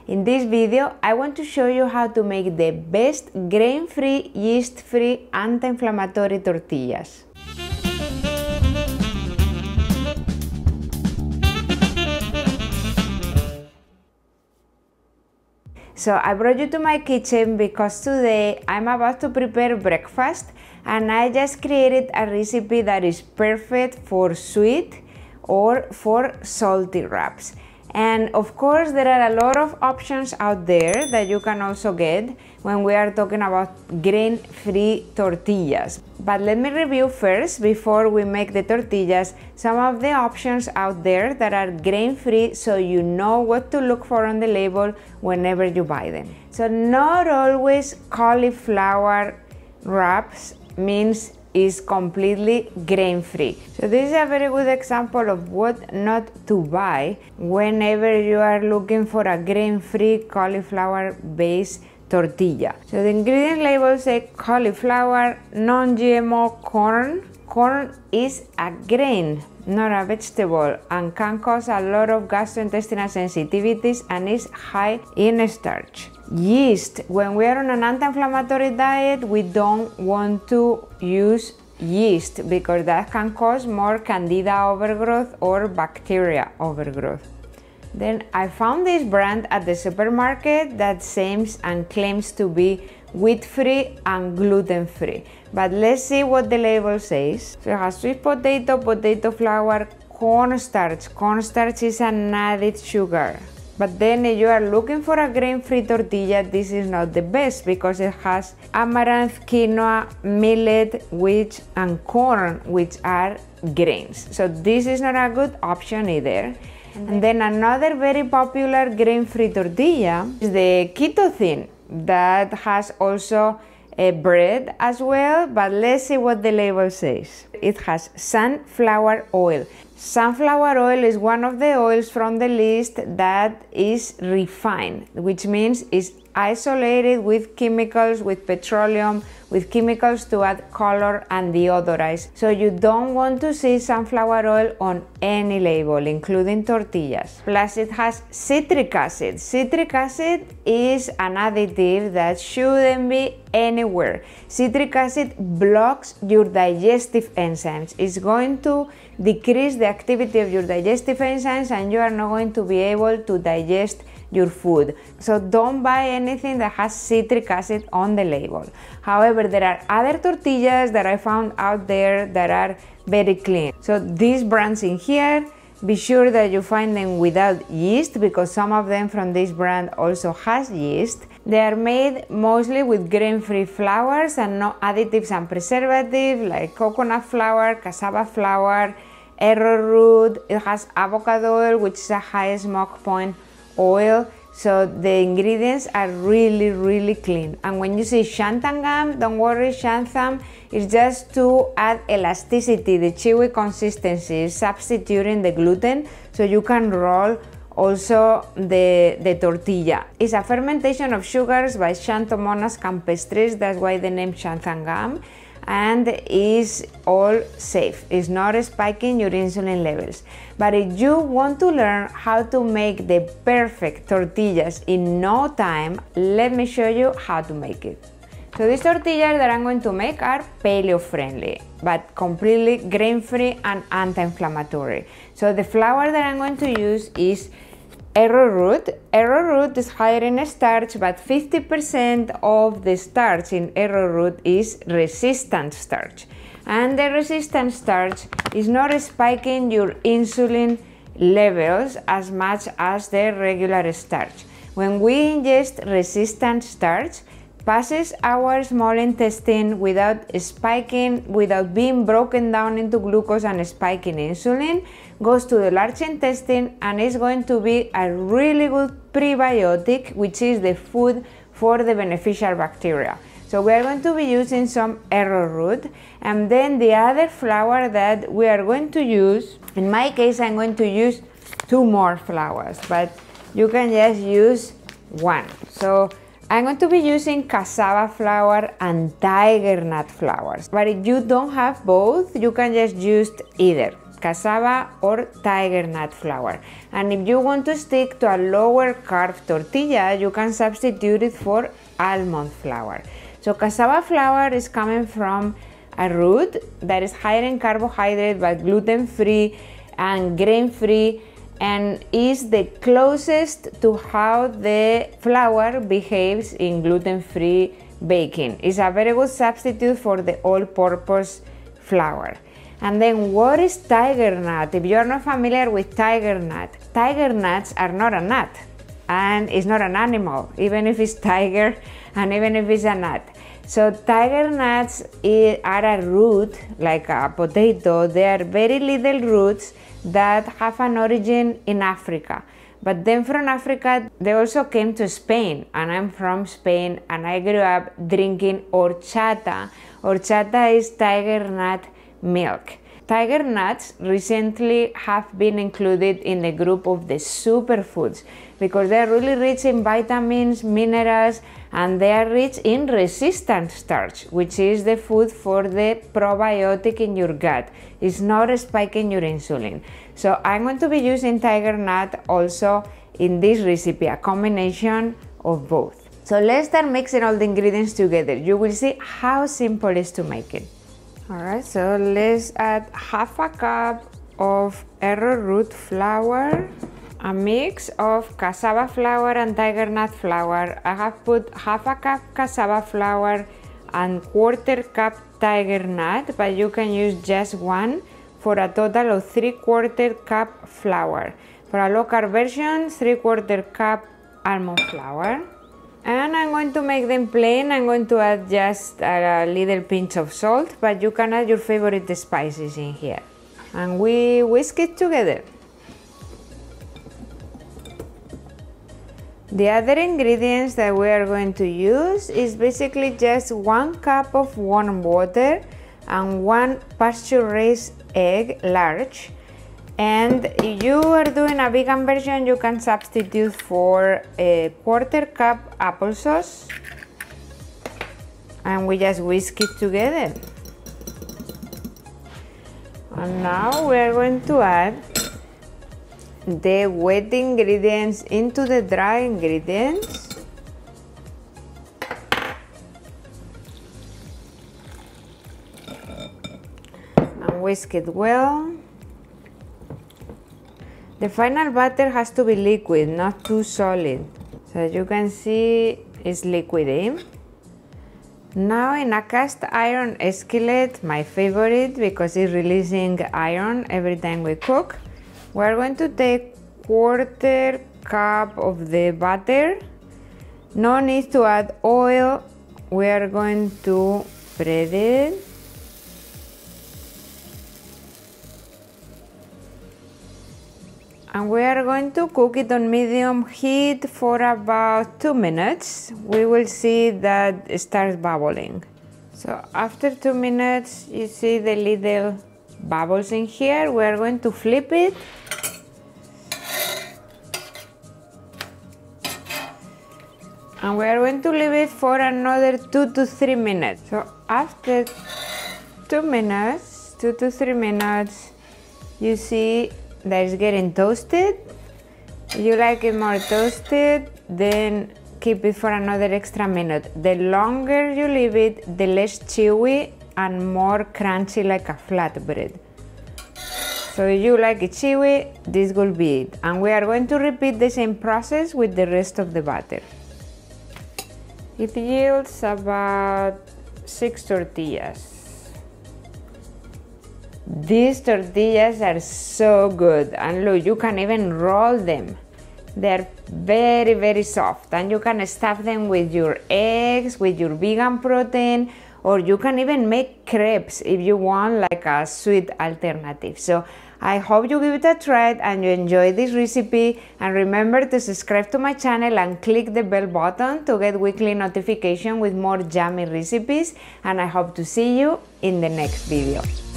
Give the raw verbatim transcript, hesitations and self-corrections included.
In this video, I want to show you how to make the best grain-free, yeast-free, anti-inflammatory tortillas. So I brought you to my kitchen because today I'm about to prepare breakfast and I just created a recipe that is perfect for sweet or for salty wraps. And of course there are a lot of options out there that you can also get when we are talking about grain-free tortillas. But let me review first, before we make the tortillas, some of the options out there that are grain-free, so you know what to look for on the label whenever you buy them. So not always cauliflower wraps means is completely grain-free. So this is a very good example of what not to buy whenever you are looking for a grain-free cauliflower-based tortilla. So the ingredient labels say cauliflower, non-G M O corn. Corn is a grain, not a vegetable, and can cause a lot of gastrointestinal sensitivities and is high in starch. Yeast, when we are on an anti-inflammatory diet, we don't want to use yeast because that can cause more candida overgrowth or bacteria overgrowth. Then I found this brand at the supermarket that seems and claims to be wheat-free and gluten-free. But let's see what the label says. So it has sweet potato, potato flour, cornstarch. Cornstarch is an added sugar. But then if you are looking for a grain-free tortilla, this is not the best because it has amaranth, quinoa, millet, wheat, and corn, which are grains. So this is not a good option either. And then another very popular grain-free tortilla is the keto thin, that has also a bread as well, but let's see what the label says. It has sunflower oil. Sunflower oil is one of the oils from the list that is refined, which means it's isolated with chemicals, with petroleum, with chemicals to add color and deodorize. So you don't want to see sunflower oil on any label, including tortillas. Plus it has citric acid. Citric acid is an additive that shouldn't be anywhere. Citric acid blocks your digestive enzymes. It's going to decrease the activity of your digestive enzymes and you are not going to be able to digest your food. So don't buy anything that has citric acid on the label. However, there are other tortillas that I found out there that are very clean. So these brands in here, be sure that you find them without yeast because some of them from this brand also has yeast. They are made mostly with grain-free flours and no additives and preservatives like coconut flour, cassava flour, arrowroot. It has avocado oil, which is a high smoke point oil. So the ingredients are really really clean. And when you see xanthan, don't worry, xanthan is just to add elasticity, the chewy consistency, substituting the gluten so you can roll also the, the tortilla. It's a fermentation of sugars by Xanthomonas campestris, that's why the name xanthan, and is all safe. It's not spiking your insulin levels. But if you want to learn how to make the perfect tortillas in no time, let me show you how to make it. So these tortillas that I'm going to make are paleo friendly, but completely grain-free and anti-inflammatory. So the flour that I'm going to use is arrowroot. Arrowroot is higher in starch, but fifty percent of the starch in arrowroot is resistant starch. And the resistant starch is not spiking your insulin levels as much as the regular starch. When we ingest resistant starch, passes our small intestine without spiking, without being broken down into glucose and spiking insulin, goes to the large intestine and is going to be a really good prebiotic, which is the food for the beneficial bacteria. So we are going to be using some arrowroot, and then the other flour that we are going to use, in my case I'm going to use two more flours, but you can just use one. So I'm going to be using cassava flour and tiger nut flours, but if you don't have both, you can just use either. cassava or tiger nut flour. And if you want to stick to a lower carb tortilla, you can substitute it for almond flour. So cassava flour is coming from a root that is higher in carbohydrate but gluten-free and grain-free, and is the closest to how the flour behaves in gluten-free baking. It's a very good substitute for the all-purpose flour. And then what is tiger nut? If you're not familiar with tiger nut, tiger nuts are not a nut, and it's not an animal, even if it's tiger and even if it's a nut. So tiger nuts are a root, like a potato. They are very little roots that have an origin in Africa. But then from Africa, they also came to Spain, and I'm from Spain, and I grew up drinking horchata. Horchata is tiger nut milk. Tiger nuts recently have been included in the group of the superfoods because they are really rich in vitamins, minerals, and they are rich in resistant starch, which is the food for the probiotic in your gut. It's not spiking your insulin. So I'm going to be using tiger nut also in this recipe, a combination of both. So let's start mixing all the ingredients together. You will see how simple it is to make it. Alright, so let's add half a cup of arrowroot flour, a mix of cassava flour and tiger nut flour. I have put half a cup cassava flour and quarter cup tiger nut, but you can use just one for a total of three quarter cup flour. For a low carb version, three quarter cup almond flour. And I'm going to make them plain. I'm going to add just a little pinch of salt, but you can add your favorite spices in here. And we whisk it together. The other ingredients that we are going to use is basically just one cup of warm water and one pasture-raised egg, large. And if you are doing a vegan version, you can substitute for a quarter cup applesauce, and we just whisk it together. And now we are going to add the wet ingredients into the dry ingredients. And whisk it well. The final batter has to be liquid, not too solid. So as you can see, it's liquidy. Now in a cast iron skillet, my favorite because it's releasing iron every time we cook, we're going to take quarter cup of the butter. No need to add oil. We are going to spread it. And we are going to cook it on medium heat for about two minutes. We will see that it starts bubbling. So after two minutes, you see the little bubbles in here. We are going to flip it. And we are going to leave it for another two to three minutes. So after two minutes, two to three minutes, you see that it's getting toasted. If you like it more toasted, then keep it for another extra minute. The longer you leave it, the less chewy and more crunchy, like a flatbread. So if you like it chewy, this will be it. And we are going to repeat the same process with the rest of the batter. It yields about six tortillas. These tortillas are so good, and look, you can even roll them. They're very, very soft, and you can stuff them with your eggs, with your vegan protein, or you can even make crepes if you want, like a sweet alternative. So I hope you give it a try and you enjoy this recipe, and remember to subscribe to my channel and click the bell button to get weekly notification with more yummy recipes, and I hope to see you in the next video.